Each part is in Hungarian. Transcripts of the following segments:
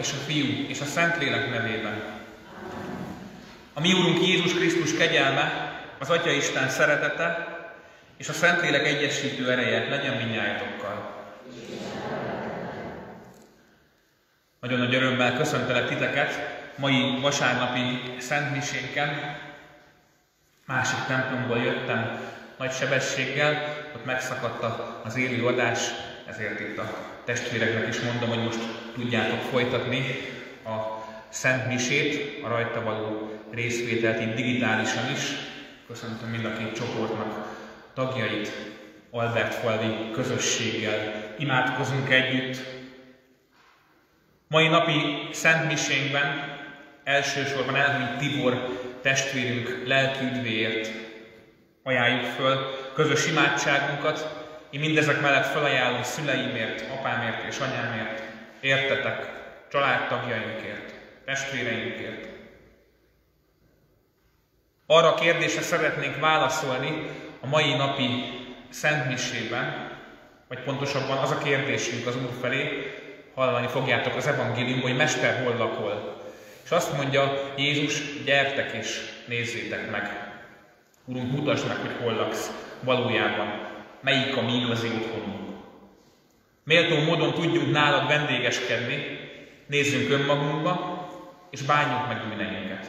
és a Fiú és a Szentlélek nevében. A mi Úrunk Jézus Krisztus kegyelme, az Atya Isten szeretete és a Szentlélek egyesítő ereje legyen mindnyájatokkal. Nagyon nagy örömmel köszöntelek titeket mai vasárnapi szentmisénken. Másik templomból jöttem nagy sebességgel, ott megszakadt az élő adás, ezért itt a testvéreknek is mondom, hogy most tudjátok folytatni a szentmisét, a rajta való részvételt itt digitálisan is. Köszöntöm mind a két csoportnak tagjait, Albertfalvi közösséggel imádkozunk együtt. Mai napi szentmisénkben elsősorban elhunyt Tibor testvérünk lelki üdvéért ajánljuk föl közös imádságunkat. Én mindezek mellett felajánlom szüleimért, apámért és anyámért, értetek, családtagjainkért, testvéreinkért. Arra a kérdésre szeretnénk válaszolni a mai napi szentmisében, vagy pontosabban az a kérdésünk az Úr felé, hallani fogjátok az evangéliumban, hogy Mester, hol lakol. És azt mondja Jézus, gyertek és nézzétek meg. Urunk, mutasd meg, hogy hol laksz valójában, melyik a mi igazi otthonunk. Méltó módon tudjunk nálad vendégeskedni, nézzünk önmagunkba, és bánjuk meg bűneinket.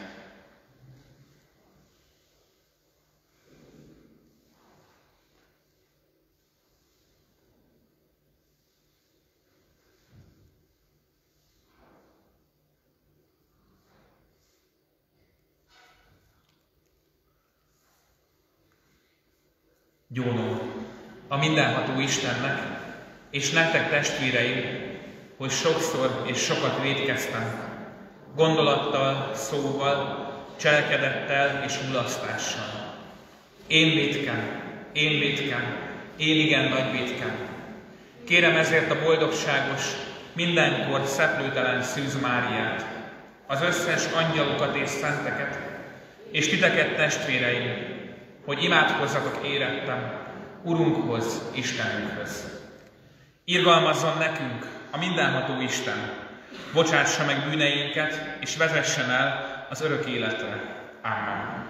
Gyónom a mindenható Istennek, és nektek testvéreim, hogy sokszor és sokat vétkeztem, gondolattal, szóval, cselekedettel és mulasztással. Én vétkem, én igen nagy vétkem. Kérem ezért a boldogságos, mindenkor szeplőtelen Szűz Máriát, az összes angyalokat és szenteket, és titeket testvéreim, hogy imádkozzatok érettem Urunkhoz, Istenünkhöz. Irgalmazzon nekünk a mindenható Isten, bocsássa meg bűneinket, és vezessen el az örök életre. Amen.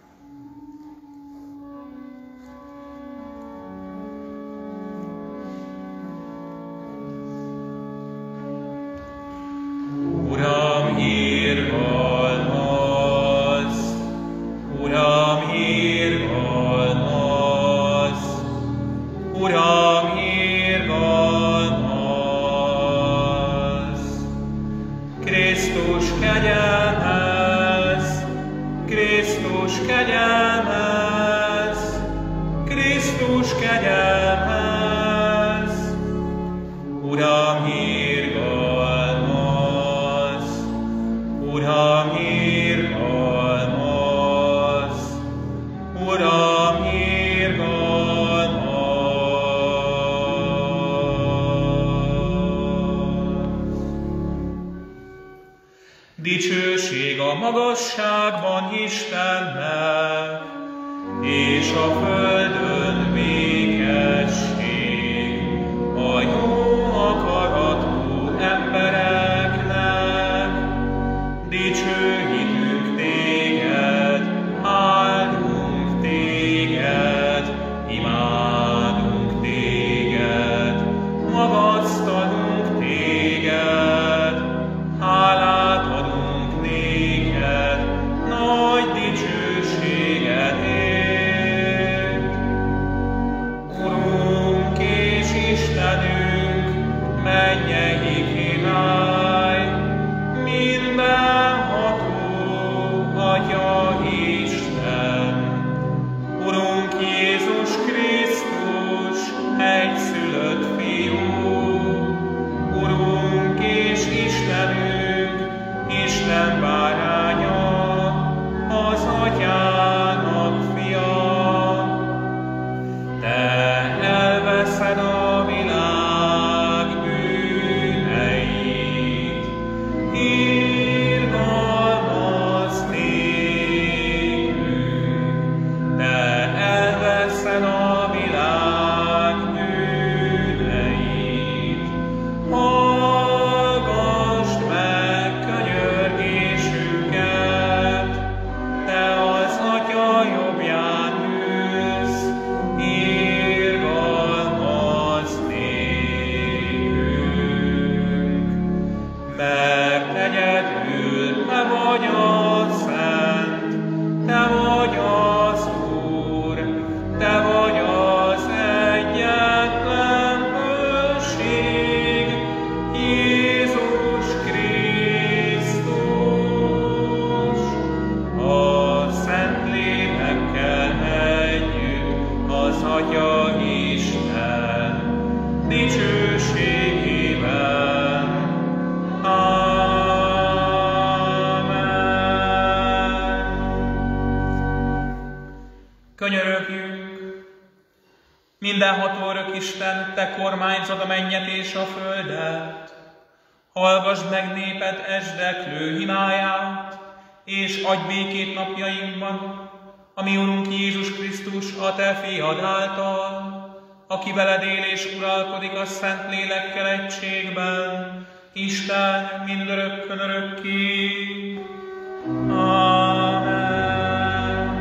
Uram, irgalmazz! Uram, irgalmazz! Uram, irgalmazz! Krisztus kegyelmez! Krisztus kegyelmez! Krisztus kegyelmez! Uram, irgalmazz! Uram, irgalmazz! Uram, irgalmazz! Dicsőség a magasságban Istennek, és a földön békesség a jó akaratú embereknek. Dicsőítünk téged, áldunk téged, imádunk téged, magasztalunk téged, hálát adunk néked, nagy dicsőségedért. Urunk és Istenünk, mennyei király, mindenható Atya Isten, Urunk Jézus Krisztus, egyszülött Fiú, Urunk és Istenünk, Isten báránya, az Atyának fia. Te elveszed a világ bűneit, irgalmaz néked. Mindenható örök Isten, te kormányzod a mennyet és a földet. Hallgasd meg néped esdeklő imáját, és adj békét napjainkban, a mi Urunk Jézus Krisztus, a te fiad által, aki veled él és uralkodik a Szent Lélekkel egységben, Isten mindörökkön örökké. Amen.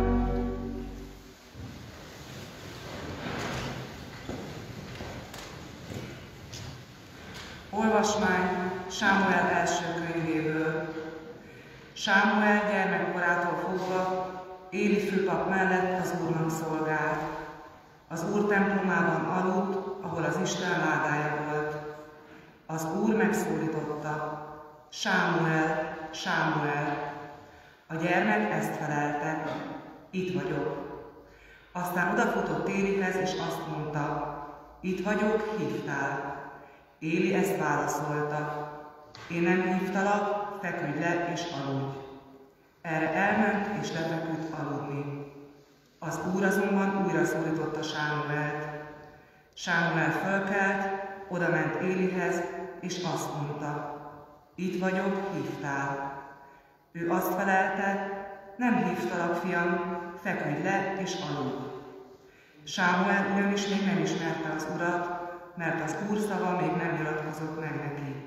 Olvasmány Sámuel első könyvéből. Sámuel gyermekkorától fogva Éli főpap mellett az Úrnak szolgált. Az Úr templomában aludt, ahol az Isten ládája volt. Az Úr megszólította: Sámuel, Sámuel! A gyermek ezt felelte: itt vagyok. Aztán odafutott Élihez, és azt mondta: itt vagyok, hívtál. Éli ezt válaszolta: én nem hívtalak, feküdj le és aludj. Erre elment és lefeküdt aludni. Az Úr azonban újra szólította Sámuelt. Sámuel fölkelt, odament Élihez, és azt mondta: itt vagyok, hívtál. Ő azt felelte: nem hívtalak, fiam, feküdj le és aludj. Sámuel ugyanis még nem ismerte az Urat, mert az Úr szava még nem nyilatkozott meg neki.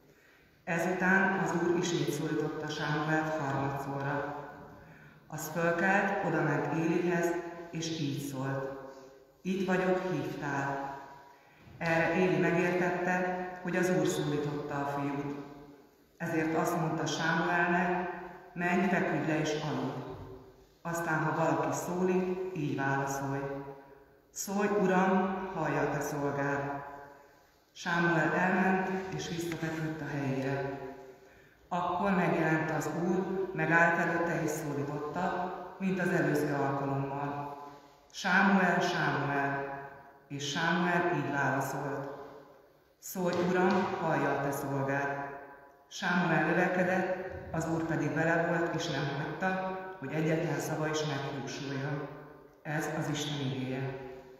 Ezután az Úr ismét szólította Sámuelt harmadszorra. Az fölkelt, odament Élihez, és így szólt: itt vagyok, hívtál. Erre Éli megértette, hogy az Úr szólította a fiút. Ezért azt mondta Sámuelnek: menj, feküdj le és aludj. Aztán, ha valaki szólít, így válaszolj: szólj, Uram, hallja a te szolgád. Sámuel elment, és visszafeküdt a helyére. Akkor megjelent az Úr, megállt előtte és szólította, mint az előző alkalommal: Sámuel, Sámuel! És Sámuel így válaszolt: szólj, Uram, hallja a te szolgád. Sámuel növekedett, az Úr pedig vele volt, és nem hagyta, hogy egyetlen szava is megjósoljon. Ez az Isten igéje.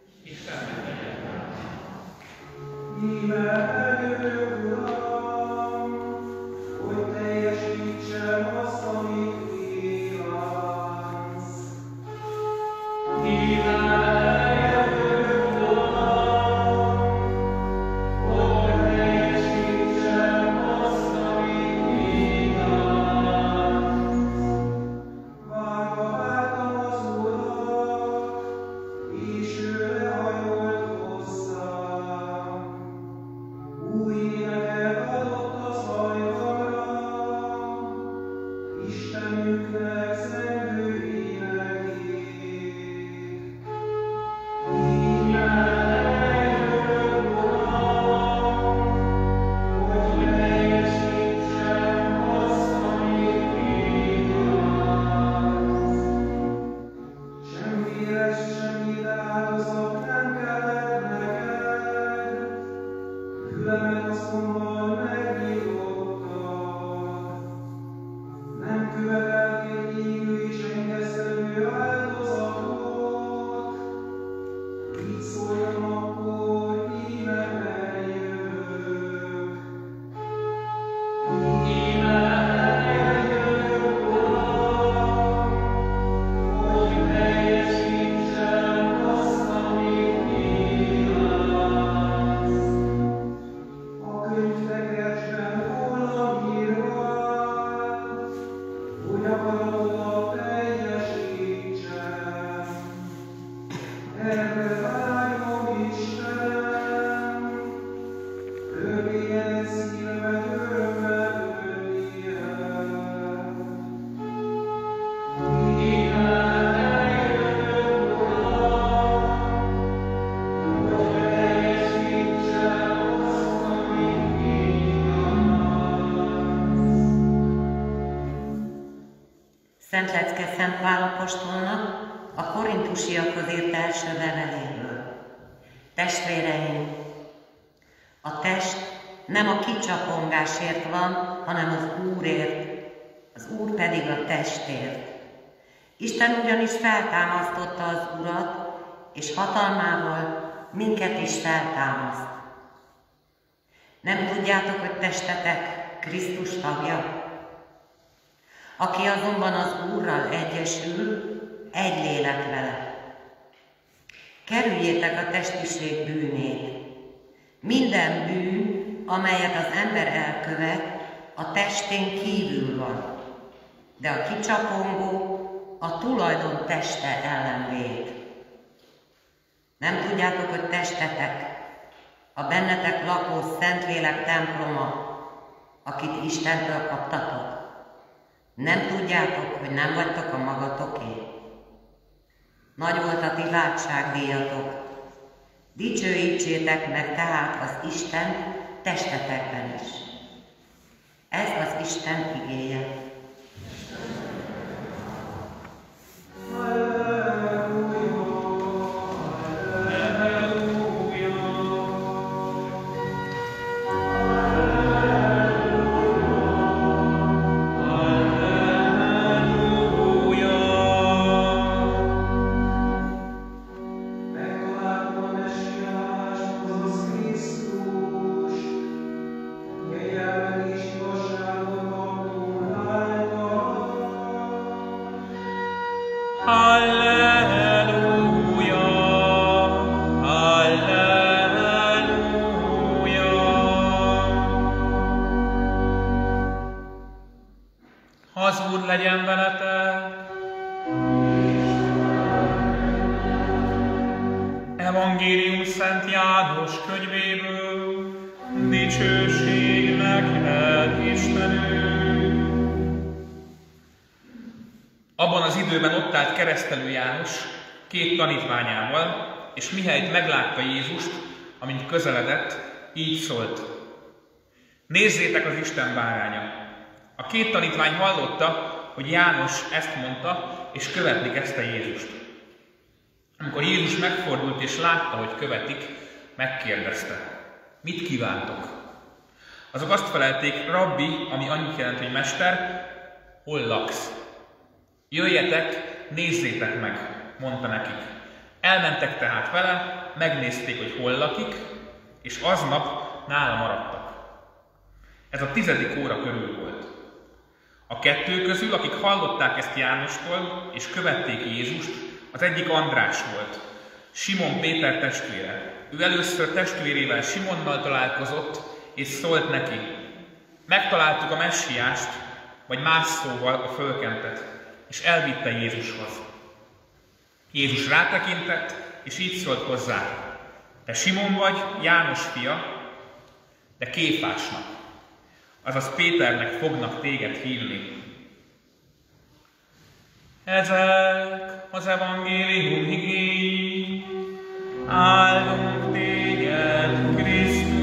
Mivel eljövök, Uram, hogy teljesítsem azt, amit kívánsz. Mivel eljövök, Uram, hogy teljesítsem azt, amit kívánsz. Várva vártam az Urat, és ő lehajolt hozzám. Új éneket adott a szajgamra, Istenünknek szentő énekét. Íme eljövök, Uram, hogy teljesítsem azt, amit kívánsz. Semmire, semmire áldozat nem kellett neked, fülemet azonban megnyitottad. Nem követeltél égő és engesztelő áldozatot, így szóltam akkor, íme eljövök. Íme eljövök, Uram, hogy teljesítsem azt, amit kívánsz. A könyvtekercsben rólam írva áll, hogy akaratodat teljesítsem. Erre vágyom, Istenem, örvényen szívemet örömmel tölti el. Íme eljövök, Uram, hogy teljesítsem azt, amit kívánsz. Szent Lecke Szent Pál apostolnak a korintusiakhoz írt első leveléből. Testvéreim, a test nem a kicsapongásért van, hanem az Úrért, az Úr pedig a testért. Isten ugyanis feltámasztotta az Urat, és hatalmával minket is feltámaszt. Nem tudjátok, hogy testetek Krisztus tagja? Aki azonban az Úrral egyesül, egy lélek vele. Kerüljétek a testiség bűnét. Minden bűn, amelyet az ember elkövet, a testén kívül van, de a kicsapongó a tulajdon teste ellen véd. Nem tudjátok, hogy testetek, a bennetek lakó Szentlélek temploma, akit Istentől kaptatok? Nem tudjátok, hogy nem vagytok a magatoké? Nagy volt a ti váltságdíjatok. Dicsőítsétek meg tehát az Istent testetekben is. Ez az Isten igéje. Az Úr legyen veletek! Evangélium Szent János könyvéből, dicsőség neked, Istenünk! Abban az időben ott állt keresztelő János 2 tanítványával, és mihelyt meglátta Jézust, amint közeledett, így szólt: Nézzétek, az Isten báránya! A 2 tanítvány hallotta, hogy János ezt mondta, és követni kezdte Jézust. Amikor Jézus megfordult és látta, hogy követik, megkérdezte: Mit kívántok? Azok azt felelték: Rabbi, ami annyit jelent, hogy mester, hol laksz? Jöjjetek, nézzétek meg, mondta nekik. Elmentek tehát vele, megnézték, hogy hol lakik, és aznap nála maradtak. Ez a 10. óra körül volt. A 2 közül, akik hallották ezt Jánostól, és követték Jézust, az egyik András volt, Simon Péter testvére. Ő először testvérével Simonnal találkozott, és szólt neki: Megtaláltuk a messiást, vagy más szóval a fölkentet, és elvitte Jézushoz. Jézus rátekintett, és így szólt hozzá: Te Simon vagy, János fia, de Kéfásnak, azaz Péternek fognak téged hívni. Ezek az evangélium igéi. Áldunk téged, Krisztus!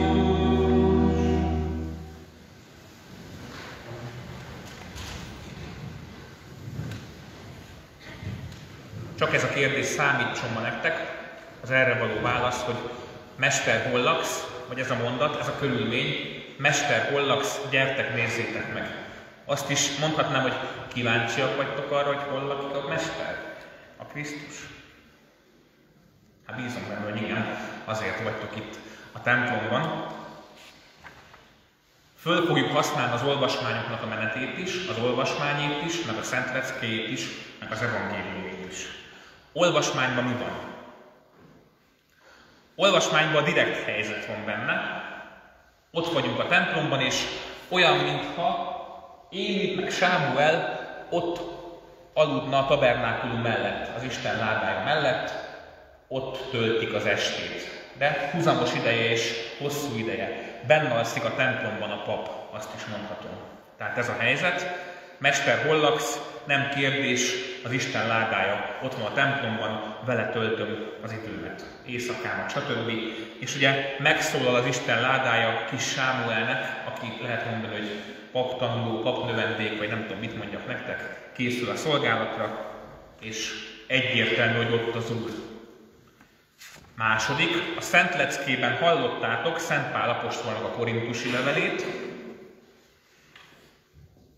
Csak ez a kérdés számítson ma nektek, az erre való válasz, hogy Mester, hol laksz? Vagy ez a mondat, ez a körülmény: Mester, hol laksz? Gyertek, nézzétek meg! Azt is mondhatnám, hogy kíváncsiak vagytok arra, hogy hol lakik a Mester, a Krisztus? Hát bízom benne, hogy igen, azért vagytok itt a templomban. Föl fogjuk használni az olvasmányoknak a menetét is, az olvasmányét is, meg a Szent Leckéjét is, meg az evangéliumét is. Olvasmányban mi van? Olvasmányban direkt helyzet van benne. Ott vagyunk a templomban, és olyan, mintha Éli meg Sámuel ott aludna a tabernákulum mellett, az Isten ládája mellett, ott töltik az estét. De húzamos ideje és hosszú ideje. Benne alszik a templomban a pap, azt is mondhatom. Tehát ez a helyzet. Mester, hol laksz? Nem kérdés, az Isten ládája ott van a templomban, vele töltöm az időmet, éjszakámat, stb. És ugye megszólal az Isten ládája kis Sámuelnek, aki lehet mondani, hogy paptanuló, papnövendék, vagy nem tudom mit mondjak nektek, készül a szolgálatra, és egyértelmű, hogy ott az Úr. Második, a Szent Leckében hallottátok Szent Pál apostolnak a korintusi levelét.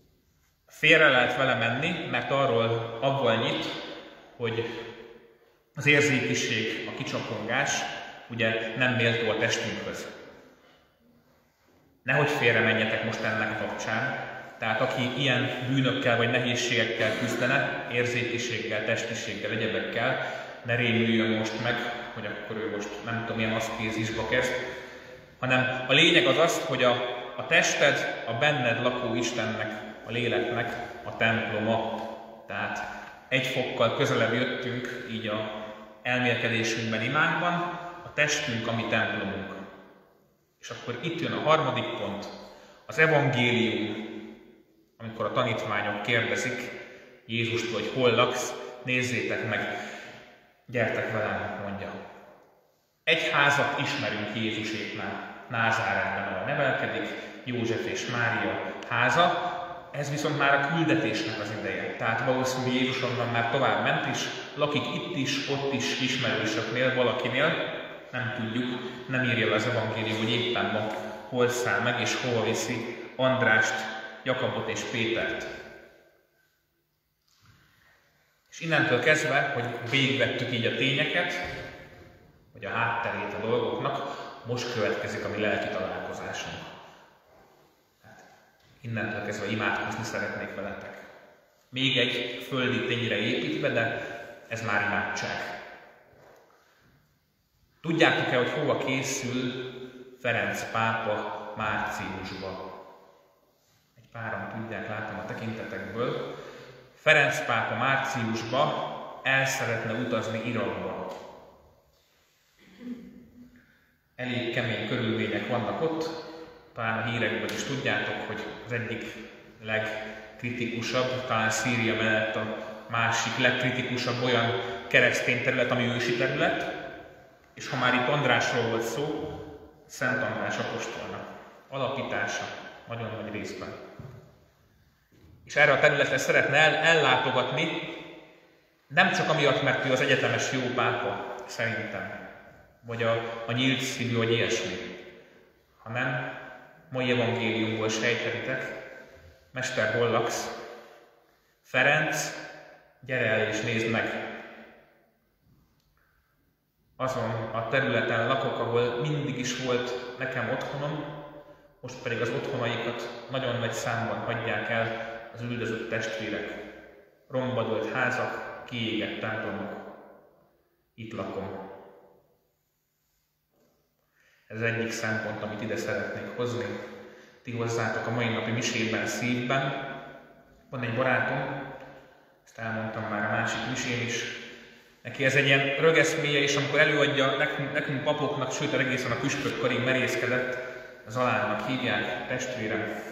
Félre lehet vele menni, mert arról avval nyit, hogy Az érzékiség, a kicsapongás ugye nem méltó a testünkhöz. Nehogy félre menjetek most ennek kapcsán. Tehát aki ilyen bűnökkel vagy nehézségekkel küzdene, érzékiséggel, testiséggel, egyebekkel, ne rémüljön most meg, hogy akkor ő most nem tudom, milyen aszkézisba kezd, hanem a lényeg az az, hogy a tested, a benned lakó Istennek, a léleknek a temploma. Tehát egy fokkal közelebb jöttünk így a elmélkedésünkben, imánkban, a testünk, a mi templomunk. És akkor itt jön a harmadik pont, az evangélium, amikor a tanítványok kérdezik Jézustól, hogy hol laksz, nézzétek meg, gyertek velem, mondja. Egy házat ismerünk Jézuséknál, Názáretben, ahol nevelkedik, József és Mária háza, ez viszont már a küldetésnek az ideje. Tehát valószínűleg Jézus onnan már tovább ment is, lakik itt is, ott is ismerősöknél, valakinél, nem tudjuk, nem írja le az evangélium, hogy éppen ma hol száll meg és hol viszi Andrást, Jakabot és Pétert. És innentől kezdve, hogy végigvettük így a tényeket, hogy a hátterét a dolgoknak, most következik a mi lelki találkozásunk. Hát, innentől kezdve imádkozni szeretnék veletek. Még egy földi tényre építve, de ez már imádság. Tudjátok-e, hogy hova készül Ferenc pápa márciusba? Egy páran tudják, látom a tekintetekből. Ferenc pápa márciusba el szeretne utazni Irakba. Elég kemény körülmények vannak ott, talán a hírekben is tudjátok, hogy az egyik legkritikusabb, talán Szíria mellett a másik legkritikusabb olyan keresztény terület, ami ősi terület, és ha már itt Andrásról volt szó, Szent András apostolnak alapítása nagyon nagy részben. És erre a területre szeretne ellátogatni, nem csak amiatt, mert ő az egyetemes jó pápa, szerintem, vagy a nyílt szívű, vagy ilyesmi, hanem mai evangéliumból sejthetitek, Mester, hol laksz? Ferenc, gyere el és nézd meg! Azon a területen lakok, ahol mindig is volt nekem otthonom, most pedig az otthonaikat nagyon nagy számban hagyják el az üldözött testvérek. Romba dőlt házak, kiégett templomok. Itt lakom. Ez az egyik szempont, amit ide szeretnék hozni. Ti hozzátok a mai napi misében szívben. Van egy barátom, ezt elmondtam már a másik misén is, neki ez egy ilyen rögeszméje, és amikor előadja nekünk papoknak, sőt egészen a püspök karig merészkedett, Zalánnak hívják, testvérem.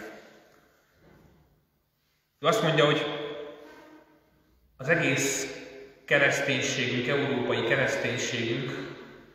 Ő azt mondja, hogy az egész kereszténységünk, európai kereszténységünk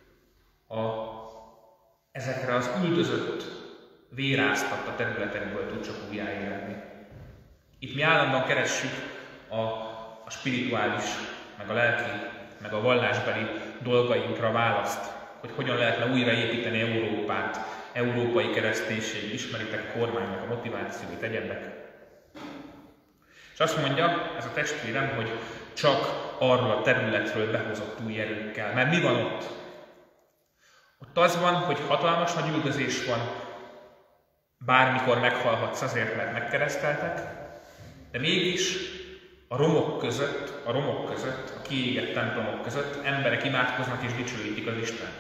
ezekre az üldözött, véráztatta területekből tud csak újjáéledni. Itt mi állandóan keressük a spirituális, meg a lelki, meg a vallásbeli dolgainkra választ, hogy hogyan lehetne újraépíteni Európát, európai kereszténység, ismeritek a kormánynak a motivációit, egyebek. És azt mondja ez a testvérem, hogy csak arról a területről behozott új erőkkel. Mert mi van ott? Ott az van, hogy hatalmas nagy üldözés van, bármikor meghalhatsz azért, mert megkereszteltek, de mégis a romok között, a kiégett templomok között emberek imádkoznak és dicsőítik az Istent.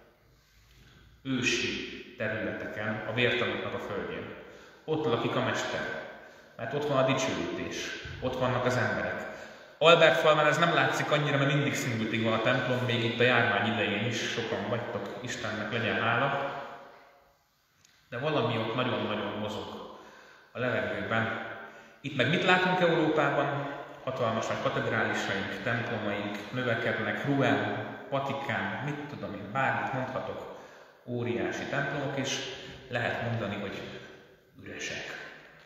Ősi területeken, a vértanúknak a földjén. Ott lakik a Mester, mert ott van a dicsőítés, ott vannak az emberek. Albertfalván ez nem látszik annyira, mert mindig színültig van a templom, még itt a járvány idején is sokan vagytok, Istennek legyen hála. De valami ott nagyon-nagyon mozog a levegőben. Itt meg mit látunk Európában? Hatalmas nagy katedrálisaink, templomaink növekednek, Rouen, Vatikán, mit tudom én, bármit mondhatok, óriási templomok, és lehet mondani, hogy üresek.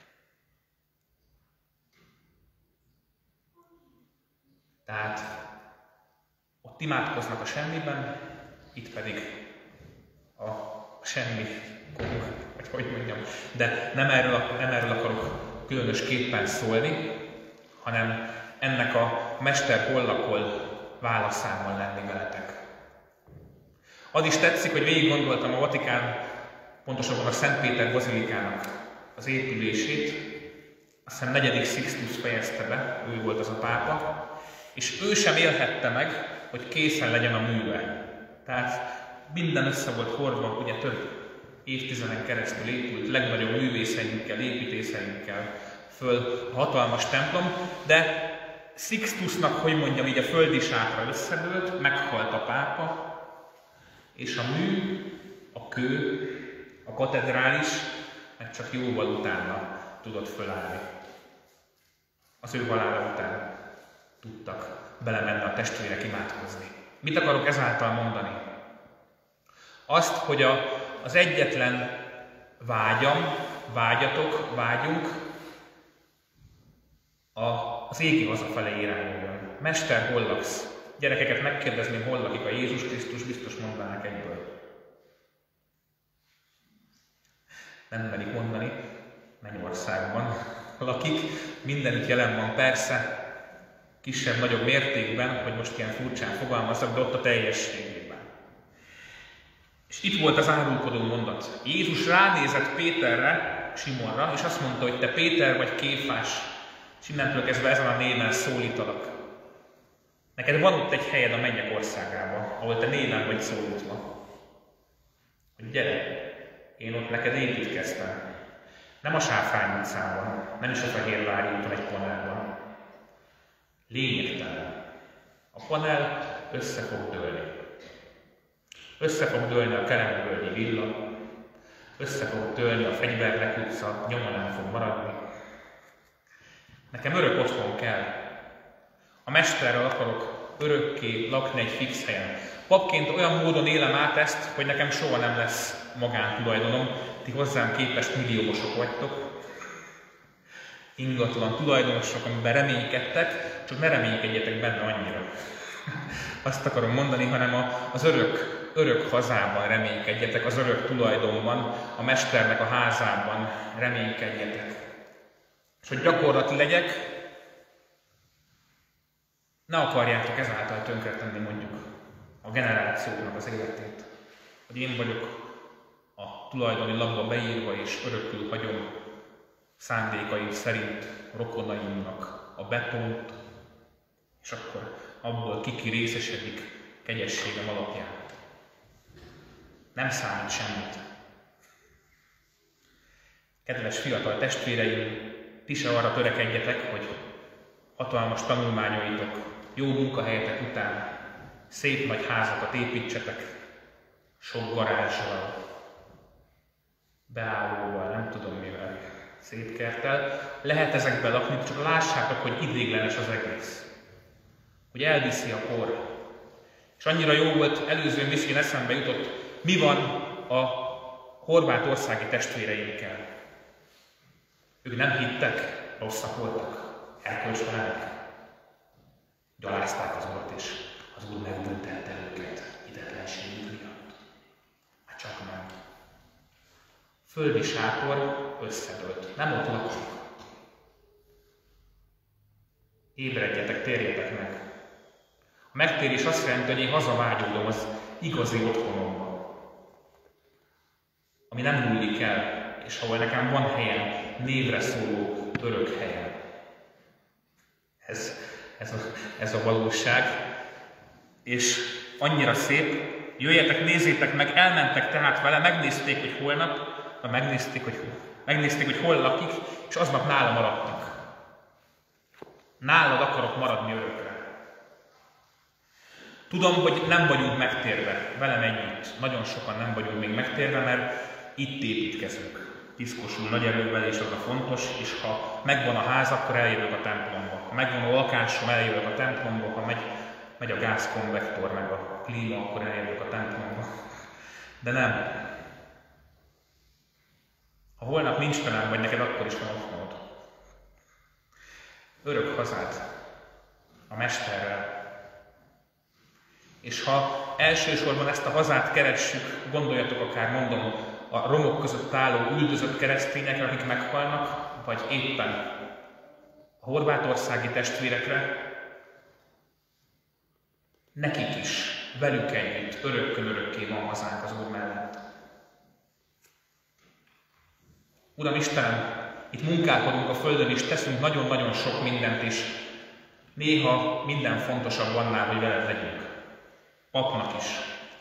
Tehát ott imádkoznak a semmiben, itt pedig a semmi kong, vagy hogy mondjam. De nem erről akarok különösképpen szólni, hanem ennek a Mester hol lakol válaszában lenni veletek. Az is tetszik, hogy végig gondoltam a Vatikán, pontosabban a Szent Péter bazilikának az épülését. Azt hiszem 4. Sixtus fejezte be, ő volt az a pápa, és ő sem élhette meg, hogy készen legyen a műve. Tehát minden össze volt hordva, ugye több évtizeden keresztül épült, legnagyobb művészeinkkel, építészeinkkel föl a hatalmas templom, de Sixtusnak, hogy mondjam így, a földi sátra összedőlt, meghalt a pápa, és a mű, a kő, a katedrális meg csak jóval utána tudott fölállni. Az ő halála után tudtak belemenni a testvérek imádkozni. Mit akarok ezáltal mondani? Azt, hogy az egyetlen vágyunk az égi hazafelé irányuljon. Mester, hol laksz? Gyerekeket megkérdezném, hol lakik a Jézus Krisztus, biztos mondanák egyből. Nem merik mondani, Mennyországban lakik, mindenütt jelen van persze, kisebb-nagyobb mértékben, hogy most ilyen furcsán fogalmazzak, de ott a teljességében. És itt volt az árulkodó mondat. Jézus ránézett Péterre, Simonra, és azt mondta, hogy te Péter vagy Kéfás, és innentől kezdve ezen a néven szólítalak. Neked van ott egy helyed a mennyek országában, ahol te néven vagy szólítva. Hogy gyere, én ott neked építkeztem. Nem a Sáfrány utcában, nem is a Fehérvári úton egy panelban. Lényegtelen. A panel össze fog dőlni. Össze fog dőlni a Keremvölgyi villa, össze fog dőlni a Fegyverlek utca, nyoma nem fog maradni. Nekem örök otthon kell. A mesterrel akarok örökké lakni egy fix helyen. Papként olyan módon élem át ezt, hogy nekem soha nem lesz magántulajdonom. Ti hozzám képest milliómosok vagytok. Ingatlan tulajdonosok, amiben reménykedtek, csak ne reménykedjetek benne annyira. Azt akarom mondani, hanem az örök hazában reménykedjetek, az örök tulajdonban, a mesternek a házában reménykedjetek. És hogy gyakorlati legyek, ne akarjátok ezáltal tönkretenni mondjuk a generációknak az életét. Hogy én vagyok a tulajdoni lapba beírva és örökül hagyom szándékaim szerint rokonaimnak a betont, és akkor abból ki részesedik kegyességem alapján. Nem számít semmit. Kedves fiatal testvéreim, ti se arra törekedjetek, hogy hatalmas tanulmányaitok, jó munkahelyetek után szép nagy házakat építsetek, sok garázsal, beállóval, nem tudom mivel, szép kerttel. Lehet ezekben lakni, csak lássátok, hogy idéglenes az egész. Hogy elviszi a kor. És annyira jó volt, előző miszkén eszembe jutott, mi van a horvátországi testvéreinkkel. Ők nem hittek, rosszak voltak, erkölcstelenek. Gyalázták az Urat, és az Úr megbüntelte őket hitetlenségük miatt. Hát csak nem. Földi sátor összedőlt, nem ott lakunk. Ébredjetek, térjetek meg. A megtérés azt jelenti, hogy én hazavágyódom az igazi otthonomba, ami nem múlik el, és ahol nekem van helyem, névre szóló örök helyem. Ez a valóság. És annyira szép, jöjjetek, nézzétek meg, elmentek tehát vele, megnézték, hogy holnap, megnézték, hogy hol lakik, és aznap nála maradtak. Nálad akarok maradni örökre. Tudom, hogy nem vagyunk megtérve, velem együtt. Nagyon sokan nem vagyunk még megtérve, mert itt építkezünk. Piszkosul nagy erővel, és az a fontos, és ha megvan a ház, akkor eljövök a templomba. Ha megvan a lakásom, eljövök a templomba, ha megy a gázkonvektor, meg a klíma, akkor eljövök a templomba. De nem. Ha holnap nincs velem, vagy neked, akkor is van otthonod. Örök hazád, a mesterrel. És ha elsősorban ezt a hazát keressük, gondoljatok akár, mondom, a romok között álló üldözött keresztényekre, akik meghalnak, vagy éppen a horvátországi testvérekre, nekik is, velük együtt, örökkön örökké van hazánk az Úr mellett. Uram Istenem, itt munkálkodunk a Földön, és teszünk nagyon-nagyon sok mindent is. Néha minden fontosabb annál, hogy veled legyünk. Papnak is.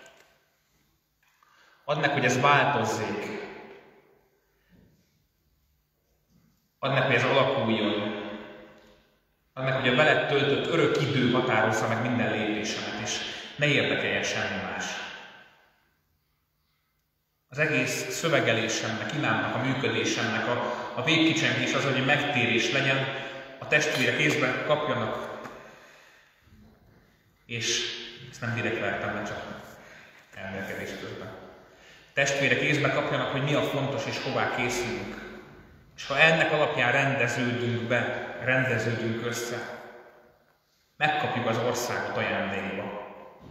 Add meg, hogy ez változzék. Add meg, hogy ez alakuljon. Add meg, hogy a veled töltött örök idő határozza meg minden lépésemet, és ne érdekeljen semmi más. Az egész szövegelésemnek, imámnak, a működésemnek, a végkicsengés az, hogy megtérés legyen, a testvérek észbe kapjanak, és ezt nem direkt vertem le, csak elmélkedés közben. Testvérek észbe kapjanak, hogy mi a fontos és hová készülünk. És ha ennek alapján rendeződünk össze, megkapjuk az országot ajándékba.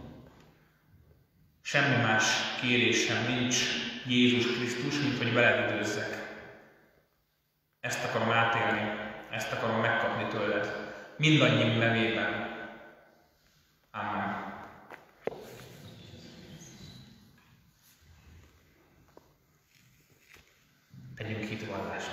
Semmi más kérésem nincs, Jézus Krisztus, mint hogy veled időzzek. Ezt akarom átélni, ezt akarom megkapni tőled. Mindannyiunk nevében. Amen. Tegyünk hitvallást.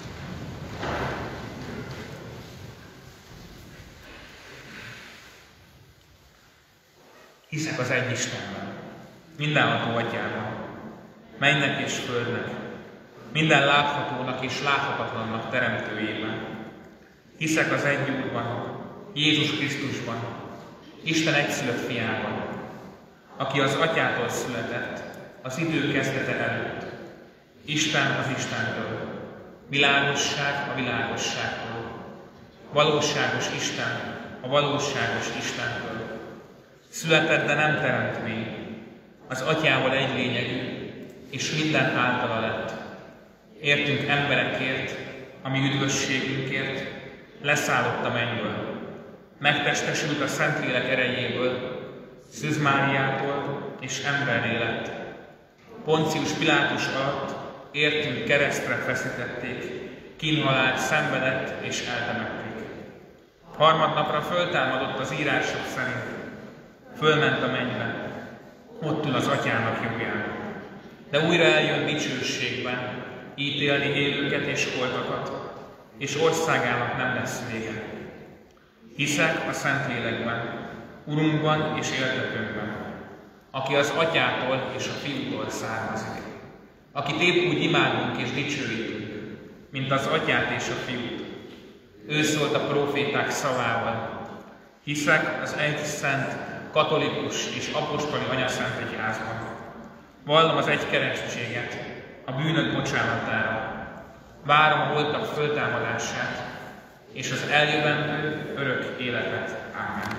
Hiszek az egy Istenben, mindenható Atyában, mennek és földnek, minden láthatónak és láthatatlannak teremtőjében. Hiszek az egy Úrban, Jézus Krisztusban, Isten egyszülött fiában, aki az Atyától született, az idő kezdete előtt. Isten az Istentől, világosság a világosságtól, valóságos Isten a valóságos Istentől. Született, de nem teremtmény, az Atyával egy lényegű, és minden általa lett. Értünk emberekért, a mi üdvösségünkért, leszállott a mennyből. Megtestesült a Szentlélek erejéből, Szűz Máriától, és emberré lett. Poncius Pilátus alatt értünk keresztre feszítették, kínhalált szenvedett és eltemették. Harmadnapra föltámadott az írások szerint, fölment a mennybe, ott ül az Atyának jobbján. De újra eljön dicsőségben, ítélni élőket és holtakat, és országának nem lesz vége. Hiszek a Szentlélekben, Urunkban és éltetőnkben, aki az Atyától és a Fiútól származik, akit épp úgy imádunk és dicsőítünk, mint az Atyát és a Fiút. Ő szólt a próféták szavával. Hiszek az egy szent, katolikus és apostoli anyaszent egyházban. Vallom az egy keresztséget, a bűnök bocsánatára. Várom a holtak föltámadását, és az eljövendő örök életet. Amen.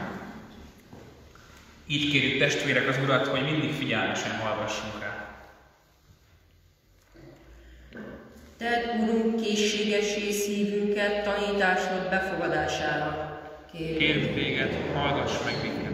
Így kérjük testvérek az Urat, hogy mindig figyelmesen hallgassunk rá. Tedd, Urunk, készségessé szívünket tanításod befogadására. Kérjük téged, hallgass meg minket.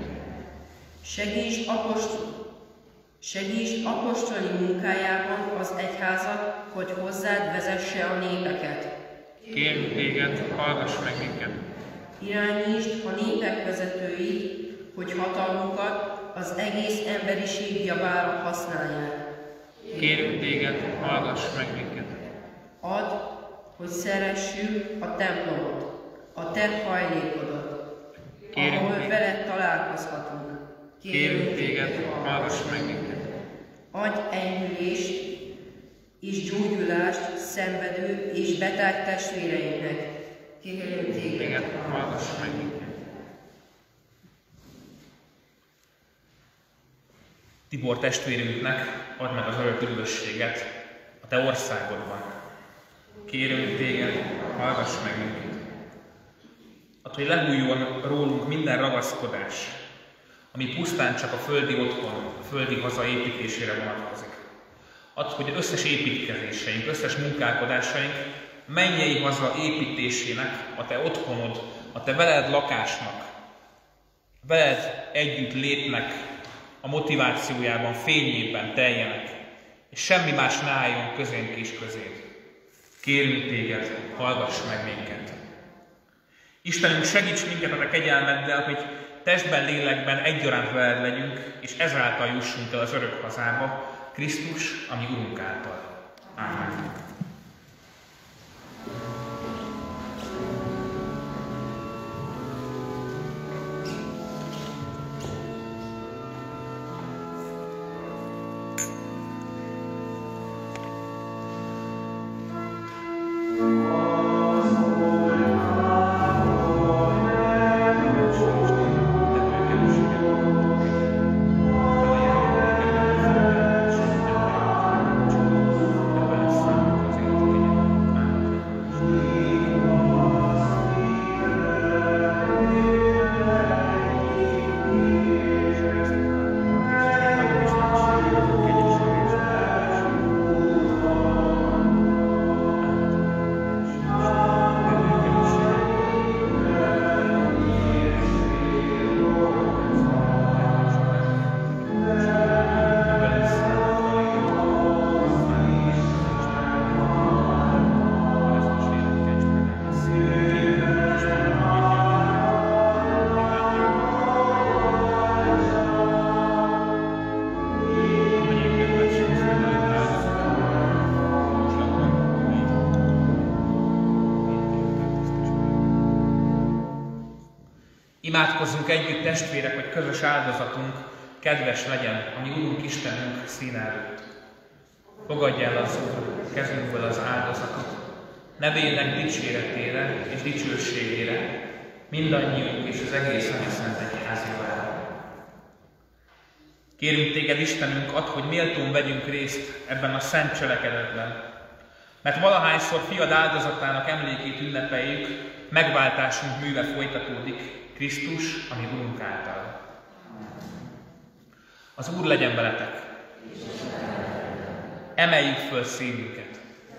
Segítsd apostoli munkájában az egyházat, hogy hozzád vezesse a népeket. Kérjük téged, hallgass meg minket. Irányítsd a népek vezetőit, hogy hatalmukat az egész emberiség javára használják. Kérjük téged, hallgass meg minket. Add, hogy szeressük a templomot, a te hajlékodat, ahol veled találkozhatunk. Kérjük téged, hallgass meg minket. Adj enyhülést és gyógyulást szenvedő és beteg testvéreinknek. Kérjük téged, hallgass meg minket. Tibor testvérünknek add meg az örök üdvösséget a te országodban. Kérünk téged, hallgass meg minket. Add, hogy lehújjon rólunk minden ragaszkodás, ami pusztán csak a földi otthon, a földi haza építésére vonatkozik. Add, hogy összes építkezéseink, összes munkálkodásaink mennyei haza építésének, a te otthonod, a te veled lakásnak, veled együtt lépnek a motivációjában, fényében teljenek, és semmi más ne álljon közénk és közéd. Kérünk téged, hallgass meg minket. Istenünk, segíts minket a te kegyelmeddel, hogy testben, lélekben egyaránt veled legyünk, és ezáltal jussunk el az örök hazába, Krisztus, ami Urunk által. Ámen. Imádkozzunk együtt, testvérek, hogy közös áldozatunk kedves legyen, ami Urunk Istenünk színe előtt. Fogadj el az Úr kezünkből az áldozatot, nevének dicséretére és dicsőségére, mindannyiunk és az egész Anyaszent Egyház javára. Kérünk téged, Istenünk, add, hogy méltón vegyünk részt ebben a szent cselekedetben, mert valahányszor fiad áldozatának emlékét ünnepeljük, megváltásunk műve folytatódik, Krisztus, ami Urunk által. Az Úr legyen veletek! Emeljük föl szívünket!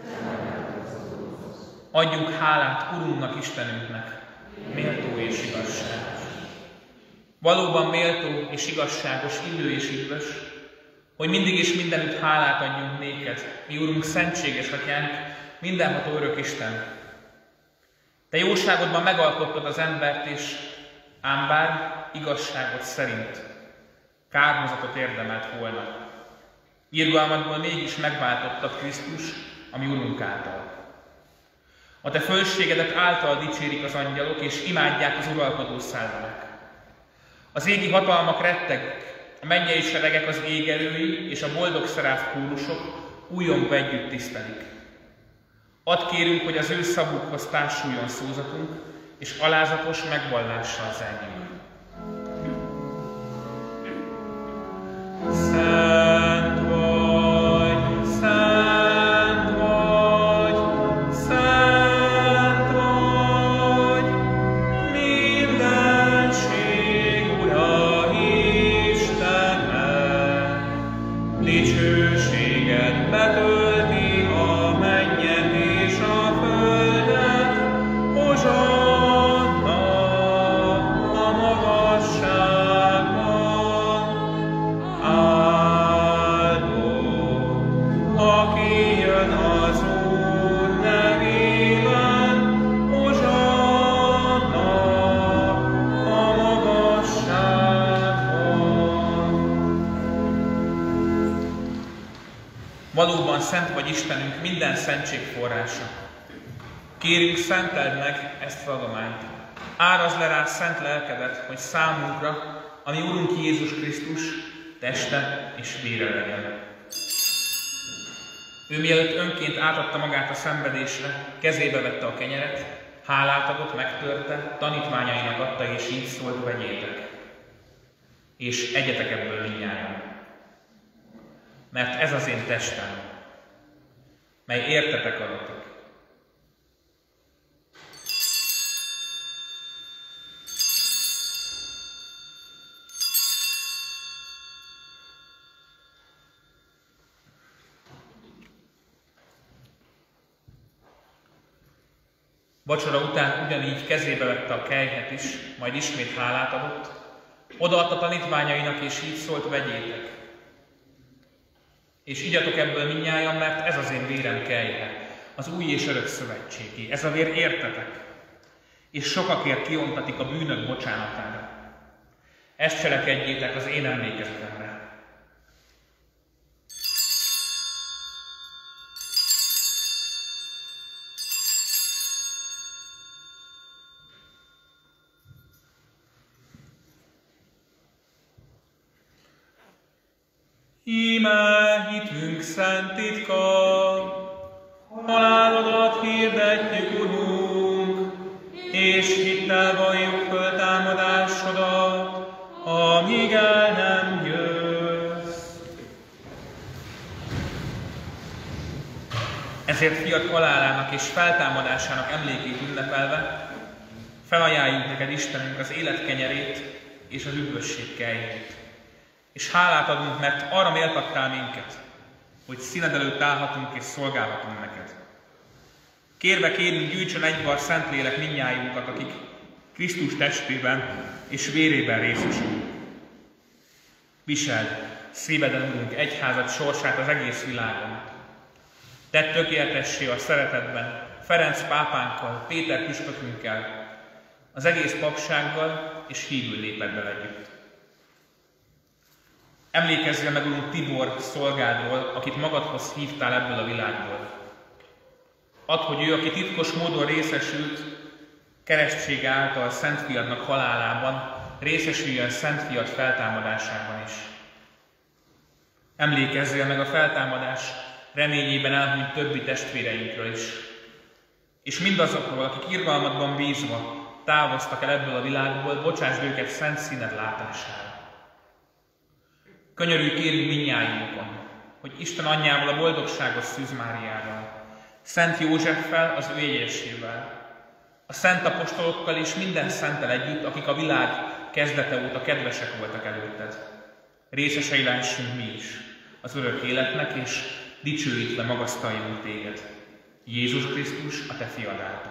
Adjunk hálát Urunknak, Istenünknek, méltó és igazságos. Valóban méltó és igazságos, illő és üdvös, hogy mindig és mindenütt hálát adjunk néked, mi Urunk, szentséges Atyánk, mindenható örök Isten. Te jóságodban megalkottad az embert, és ám bár igazságot szerint kárhozatot érdemelt volna. Irgalmadból mégis megváltottad Krisztus, ami Urunk által. A te fölségedet által dicsérik az angyalok, és imádják az uralkodó szellemek. Az égi hatalmak rettegnek, a mennyei seregek, az égerői és a boldog szeráf kórusok újongva együtt tisztelik. Add, kérünk, hogy az ő szavukhoz társuljon szózatunk, és alázatos megvallással zenjünk. Szent vagy, szent vagy, szent vagy, mindenség Ura Istennek, dicsőséged betölti a mennyet és a földet, hozsanna a magasságban. Áldott, aki jön az Úr nevében, hozsanna a magasságban. Valóban szent vagy Istenünk, minden szentség forrása. Kérünk, szenteld meg ezt a adományt. Árazd le rá szent lelkedet, hogy számunkra, ami Urunk Jézus Krisztus, teste és vére legyen. Ő mielőtt önként átadta magát a szenvedésre, kezébe vette a kenyeret, hálát adott, megtörte, tanítványainak adta, és így szólt: vegyétek, és egyetek ebből mindnyájan. Mert ez az én testem, mely értetek adatik. Vacsora után ugyanígy kezébe vette a kelyhet is, majd ismét hálát adott, odaadta tanítványainak, és így szólt: vegyétek, és igyatok ebből mindnyájan, mert ez az én vérem kelyhe, az új és örök szövetségi. Ez a vér értetek, és sokakért kiontatik a bűnök bocsánatára. Ezt cselekedjétek az én emlékezetemre. Íme hitünk szent titka, halálodat hirdetjük, Urunk, és hittel valljuk föltámadásodat, amíg el nem jössz. Ezért fiat halálának és feltámadásának emlékét ünnepelve felajánljuk neked, Istenünk, az élet kenyerét és az üdvösség kejét. És hálát adunk, mert arra méltattál minket, hogy színed előtt állhatunk és szolgálhatunk neked. Kérve kérünk, gyűjtsön egybe a Szentlélek mindnyájunkat, akik Krisztus testében és vérében részesülünk. Viseld szíveden, Urunk, egyházad sorsát az egész világon. Tedd tökéletessé a szeretetben Ferenc pápánkkal, Péter püspökünkkel, az egész papsággal és hívő népeddel együtt. Emlékezzél meg, Urunk, Tibor szolgádról, akit magadhoz hívtál ebből a világból. Add, hogy ő, aki titkos módon részesült keresztsége által Szent Fiadnak halálában, részesüljön Szent Fiad feltámadásában is. Emlékezzél meg a feltámadás reményében elhunyt többi testvéreinkről is, és mindazokról, akik irgalmadban bízva távoztak el ebből a világból, bocsásd őket szent színed látására. Könyörülj kérünk mindnyájunkon, hogy Isten anyjával, a boldogságos Szűz Máriával, Szent Józseffel, az ő jegyesével, a szent apostolokkal és minden szenttel együtt, akik a világ kezdete óta kedvesek voltak előtted. Részesei lehessünk mi is az örök életnek, és dicsőítve magasztaljunk téged, Jézus Krisztus, a te fiad által.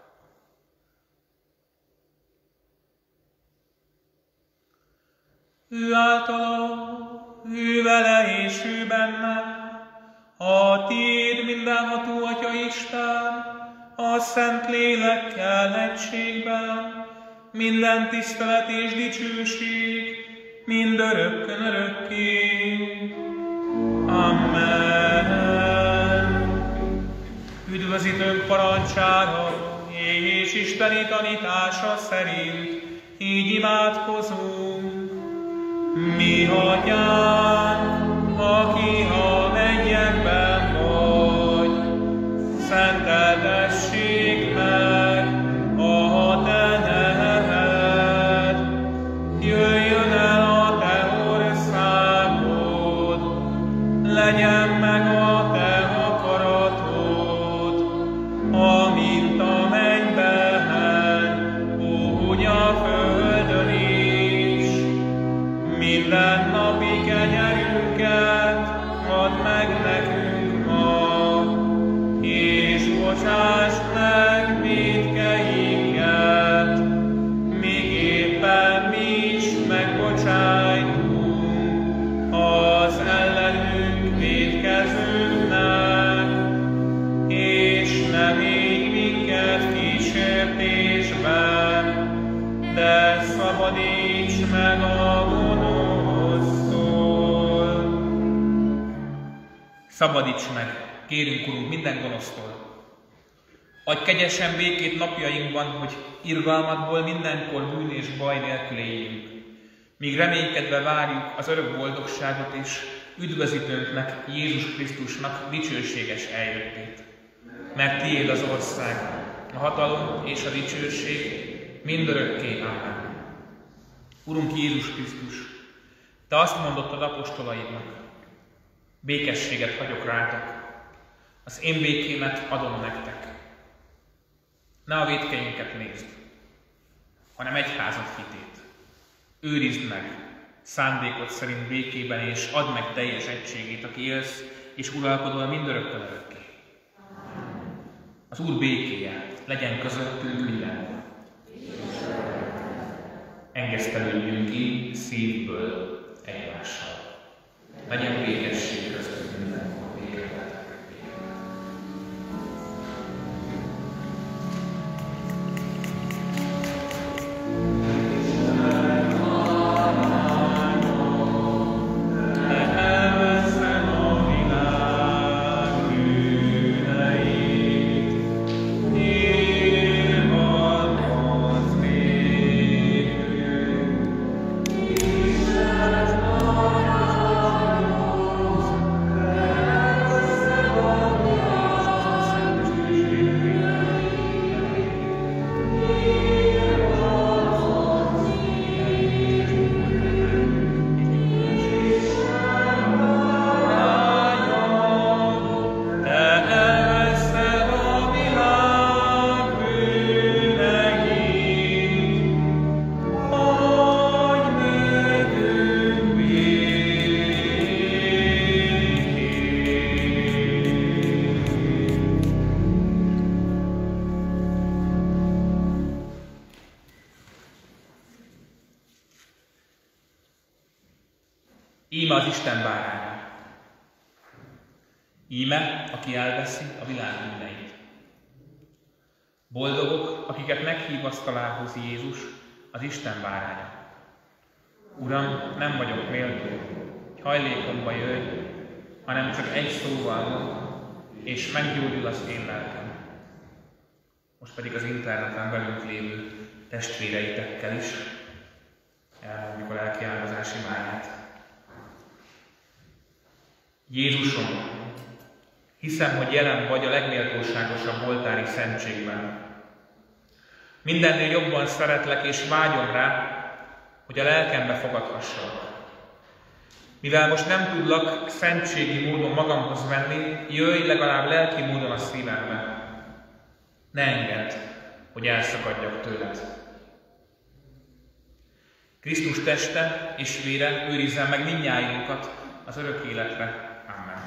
Ő általa, ő vele és ő benne, a tiéd mindenható Atya Isten, a Szent Lélekkel egységben, minden tisztelet és dicsőség, mindörökkön örökké. Amen. Üdvözítőnk parancsára és isteni tanítása szerint így imádkozunk. Mi Atyánk, aki a mennyekben vagy, szenteltessék meg a te neved, jöjjön el a te országod, legyen meg a te akaratod, amint a mennyben, úgy a földön is. Minden napi kenyerünket add meg nekünk ma, és bocsásd meg vétkeinket, miképpen mi is megbocsájtunk az ellenünk vétkezőknek, és ne védj minket kísértésbe, de szabadíts meg a gonosztól. Szabadíts meg, kérünk, Urunk, minden gonosztól. Adj kegyesen békét napjainkban, hogy irgalmadból mindenkor bűn és baj nélkül éljünk, míg reménykedve várjuk az örök boldogságot és üdvözítőnknek, Jézus Krisztusnak dicsőséges eljöttét. Mert tiéd az ország, a hatalom és a dicsőség mindörökké. Amen. Urunk Jézus Krisztus, te azt mondottad apostolaidnak, békességet hagyok rátok, az én békémet adom nektek. Ne a vétkeinket nézd, hanem egyházad hitét. Őrizd meg szándékod szerint békében, és add meg teljes egységét, aki élsz és uralkodol mindörökkön örökké. Az Úr békéje legyen közöttünk mindenkor. Engesztelődjünk így szívből egymással. Legyen békesség között mindenkor, békeletek. Amen. Íme az Isten báránya. Íme, aki elveszi a világ bűneit. Boldogok, akiket meghív asztalához Jézus, az Isten báránya. Uram, nem vagyok méltó, hogy hajlékomba jöjj, hanem csak egy szóval mond, és meggyógyul az én lelkem. Most pedig az interneten velünk lévő testvéreitekkel is elmondjuk a lelkiáldozás imáját. Jézusom, hiszem, hogy jelen vagy a legméltóságosabb oltári szentségben. Mindennél jobban szeretlek és vágyom rá, hogy a lelkembe fogadhassalak. Mivel most nem tudlak szentségi módon magamhoz venni, jöjj legalább lelki módon a szívembe. Ne engedd, hogy elszakadjak tőled. Krisztus teste és vére őrizzen meg mindnyájunkat az örök életre. Amen.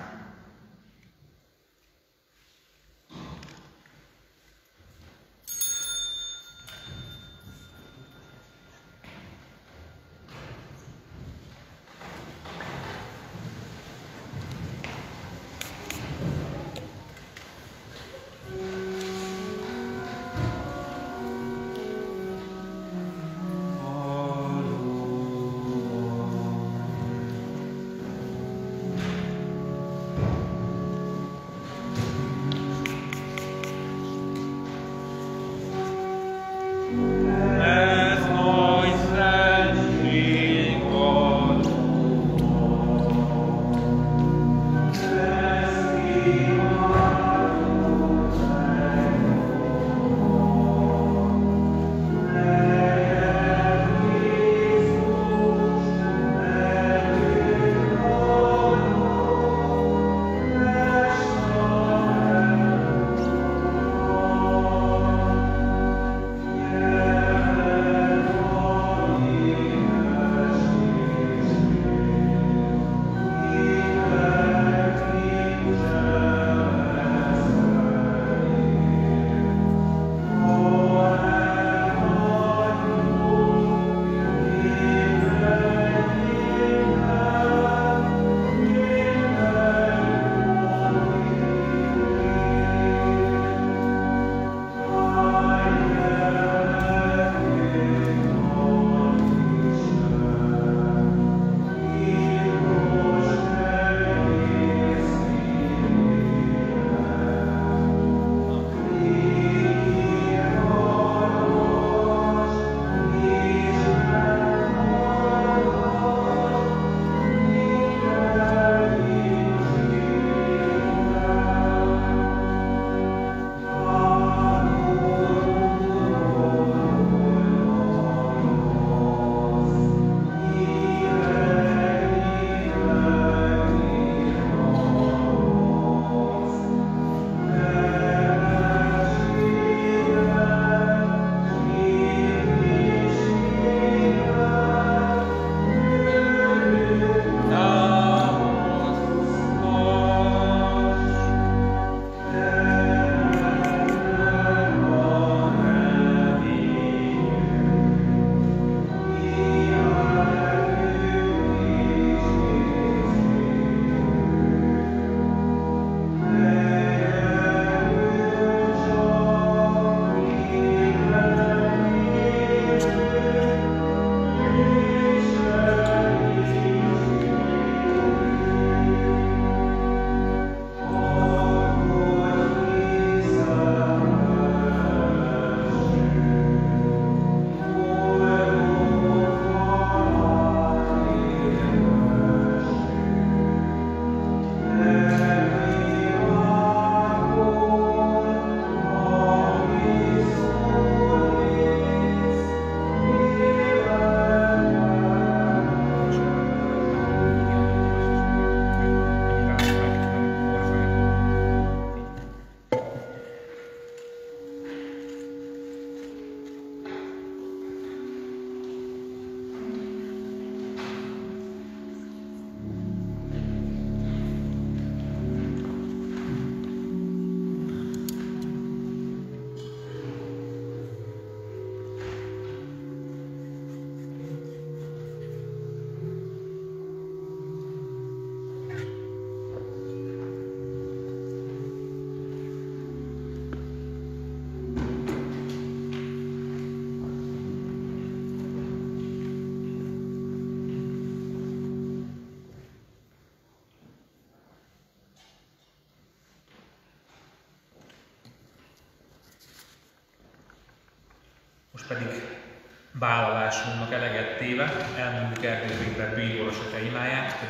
pedig vállalásunknak eleget téve elmondjuk Erdő Péter bíboros atya imáját, hogy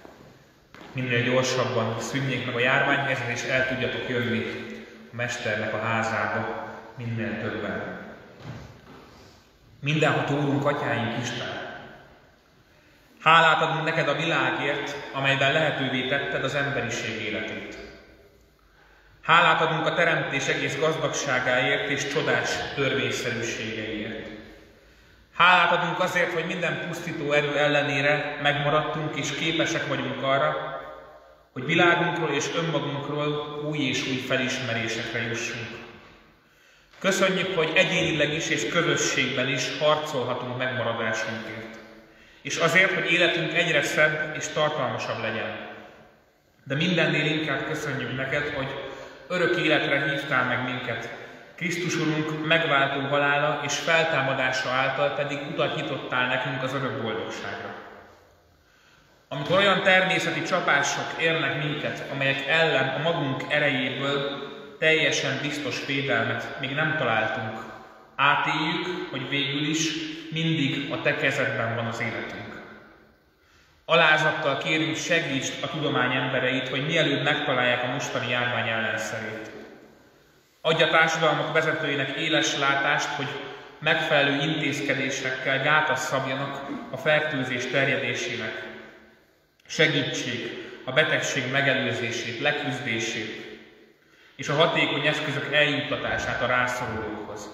minél gyorsabban szűnjék meg a járványhelyzet, és el tudjatok jönni a Mesternek a házába minél többen. Mindenható Úrunk, Atyáink Isten! Hálát adunk neked a világért, amelyben lehetővé tetted az emberiség életét. Hálát adunk a teremtés egész gazdagságáért és csodás törvényszerűségeiért. Hálát adunk azért, hogy minden pusztító erő ellenére megmaradtunk és képesek vagyunk arra, hogy világunkról és önmagunkról új és új felismerésekre jussunk. Köszönjük, hogy egyénileg is és közösségben is harcolhatunk megmaradásunkért. És azért, hogy életünk egyre szebb és tartalmasabb legyen. De mindennél inkább köszönjük neked, hogy örök életre hívtál meg minket. Krisztus Urunk megváltó halála és feltámadása által pedig utat nyitottál nekünk az örök boldogságra. Amikor olyan természeti csapások érnek minket, amelyek ellen a magunk erejéből teljesen biztos védelmet még nem találtunk, átéljük, hogy végül is mindig a te kezedben van az életünk. Alázattal kérünk, segítsd a tudomány embereit, hogy mielőbb megtalálják a mostani járvány ellenszerét. Adj a társadalmak vezetőinek éles látást, hogy megfelelő intézkedésekkel gátat szabjanak a fertőzés terjedésének. Segítsék a betegség megelőzését, leküzdését és a hatékony eszközök eljuttatását a rászorulókhoz.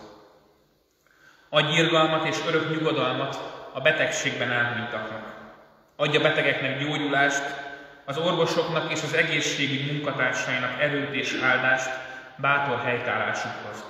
Adj irgalmat és örök nyugodalmat a betegségben elhunytaknak. Adj a betegeknek gyógyulást, az orvosoknak és az egészségügy munkatársainak erőt és áldást bátor helytállásukhoz.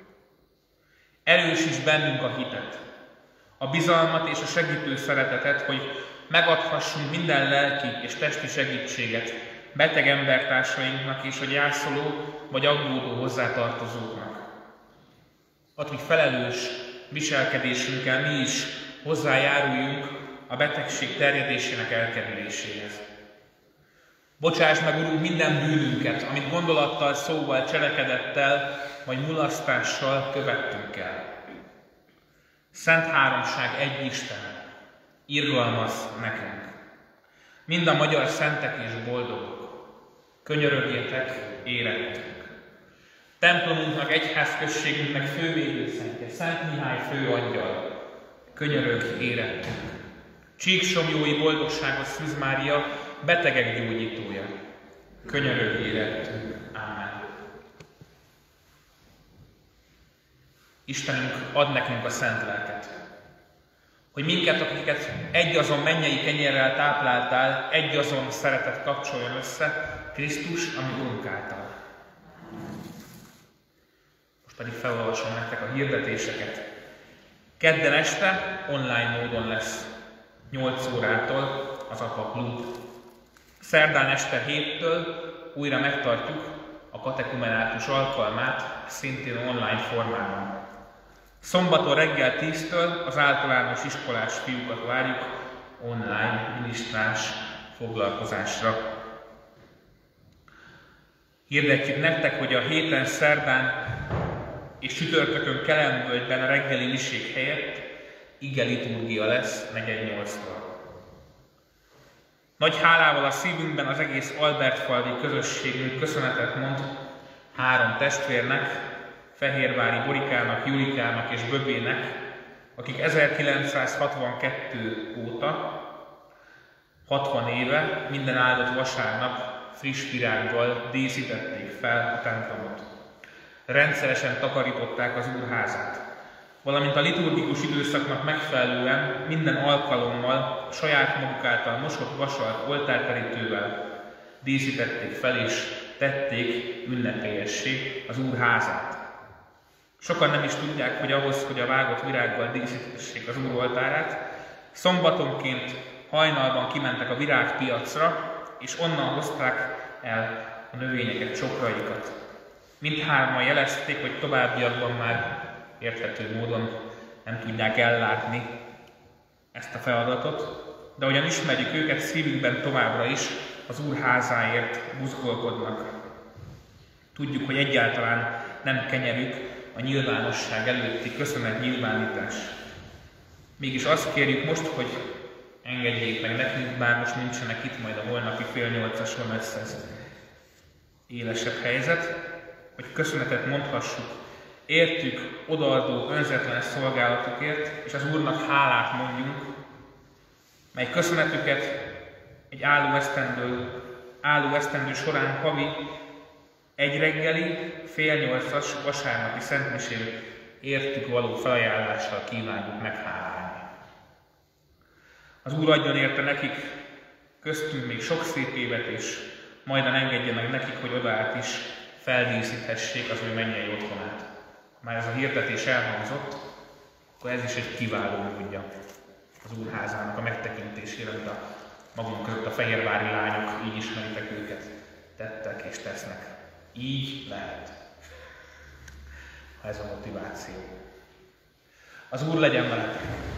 Erősíts bennünk a hitet, a bizalmat és a segítő szeretetet, hogy megadhassunk minden lelki és testi segítséget beteg embertársainknak és a gyászoló vagy aggódó hozzátartozóknak. Add, hogy felelős viselkedésünkkel mi is hozzájáruljunk a betegség terjedésének elkerüléséhez. Bocsáss meg, Urunk, minden bűnünket, amit gondolattal, szóval, cselekedettel vagy mulasztással követtünk el. Szent Háromság egy Isten, irgalmazz nekünk. Mind a magyar szentek és boldogok, könyörögjetek érettünk. Templomunknak, egyházközségünknek fővédőszentje, Szent Mihály főangyal, könyörög érettünk. Csíksomjói boldogságos Szűz Mária, betegek gyógyítója, könyörög érettünk. Ámen. Istenünk, add nekünk a szent lelket, hogy minket, akiket egyazon mennyei kenyérrel tápláltál, egyazon szeretet kapcsoljon össze Krisztus, ami Urunk által. Most pedig felolvasom nektek a hirdetéseket. Kedden este online módon lesz 8 órától az Apa Klub. Szerdán este 7-től újra megtartjuk a katekumenátus alkalmát, szintén online formában. Szombaton reggel 10-től az általános iskolás fiúkat várjuk online minisztrás foglalkozásra. Hirdetjük nektek, hogy a héten szerdán és csütörtökön Kelenvölgyben a reggeli miség helyett ige liturgia lesz 4:30-tól. Nagy hálával a szívünkben az egész Albertfalvi közösségünk köszönetet mond 3 testvérnek, Fehérvári Borikának, Julikának és Böbének, akik 1962 óta, 60 éve minden áldott vasárnap friss virággal díszítették fel a templomot. Rendszeresen takarították az Úrházát, valamint a liturgikus időszaknak megfelelően minden alkalommal saját maguk által mosott vasalt oltárterítővel díszítették fel és tették ünnepélyessé az Úrházát. Sokan nem is tudják, hogy ahhoz, hogy a vágott virággal díszítessék az Úr oltárát, szombatonként hajnalban kimentek a virágpiacra, és onnan hozták el a növényeket, csokraikat. Mindhárman jelezték, hogy továbbiakban már érthető módon nem tudják ellátni ezt a feladatot, de ahogyan ismerjük őket, szívükben továbbra is az Úr házáért buzgolkodnak. Tudjuk, hogy egyáltalán nem kenyerük, a nyilvánosság előtti köszönetnyilvánítás. Mégis azt kérjük most, hogy engedjék meg nekünk, bár most nincsenek itt, majd a holnapi 7:30-ason lesz ez élesebb helyzet, hogy köszönetet mondhassuk értük odaadó önzetlen szolgálatukért, és az Úrnak hálát mondjunk, mely köszönetüket egy álló esztendő során havi egy reggeli, 7:30-as vasárnapi szentmisén értük való felajánlással kívánjuk meghálálni. Az Úr adjon érte nekik, köztünk még sok szép évet, és majdan engedje meg nekik, hogy odaát is feldíszíthessék az ő mennyei otthonát. Már ez a hirdetés elhangzott, akkor ez is egy kiváló módja az Úrházának a megtekintésére, amit a magunk között a fehérvári lányok, így ismeritek őket, tettek és tesznek. Így lehet. Ha ez a motiváció. Az Úr legyen veletek!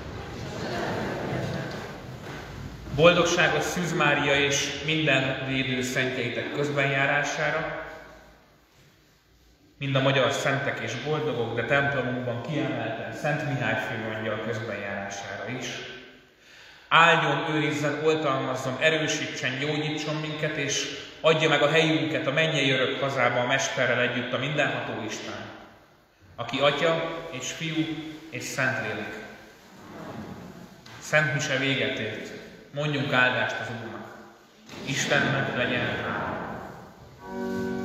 Boldogságos Szűz Mária és minden védő szentjeitek közbenjárására, mind a magyar szentek és boldogok, de templomunkban kiemelten Szent Mihály főangyal közbenjárására is. Áldjon, őrizzen, oltalmazzon, erősítsen, gyógyítson minket, és adja meg a helyünket a mennyei örök hazába a Mesterrel együtt a mindenható Isten, aki Atya és Fiú és Szentlélek. Szent mise véget ért. Mondjunk áldást az Úrnak. Istennek legyen hála.